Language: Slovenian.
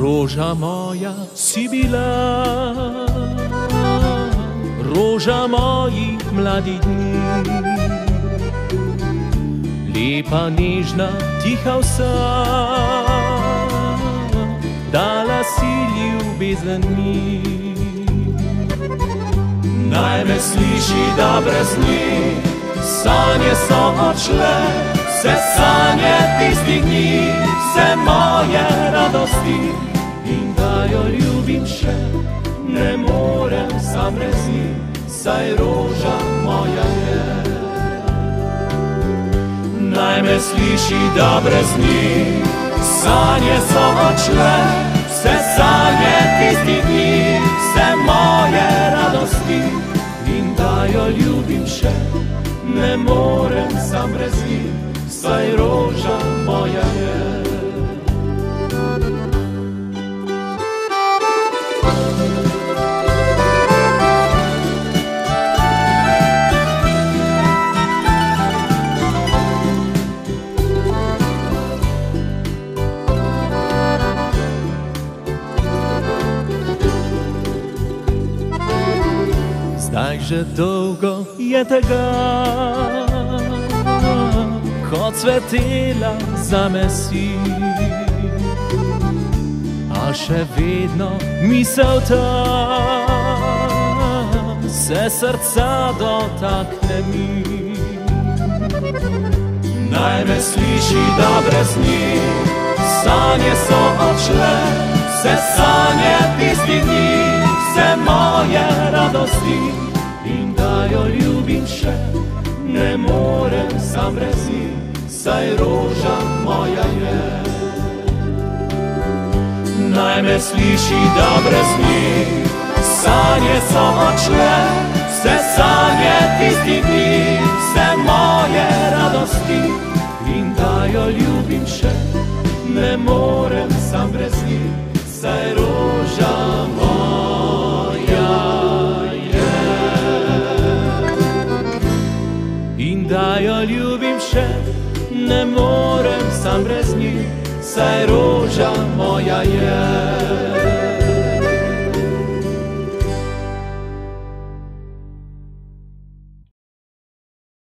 Roža moja si bila, roža mojih mladih dni, lepa, nežna, tiha vsa, dala si ljubezen mi. Naj me sliši, da brez nje sanje so odšle, vse sanje tistih dni, vse moje radosti. In da jo ljubim še, ne morem sam brez nje, saj roža moja je. Naj me sliši, da brez nje sanje so odšle, vse sanje tistih dni, vse moje radosti. In da jo ljubim še, ne morem sam brez nje, saj roža moja je. Zdaj že dolgo je tega, ko cvetela zame si, a še vedno misel ta se srca dotakne mi. Naj me sliši, da brez nje sanje so odšle, vse sanje tistih dni, vse moje radosti. In da jo ljubim še, ne morem sam brez nje, saj roža moja je. Naj me sliši, da brez nje sanje so odšle, vse sanje tistih dni, vse moje radosti. In da jo ljubim še, ne morem sam brez nje, saj roža moja je. In da jo ljubim še, ne morem sam brez nje, saj roža moja je.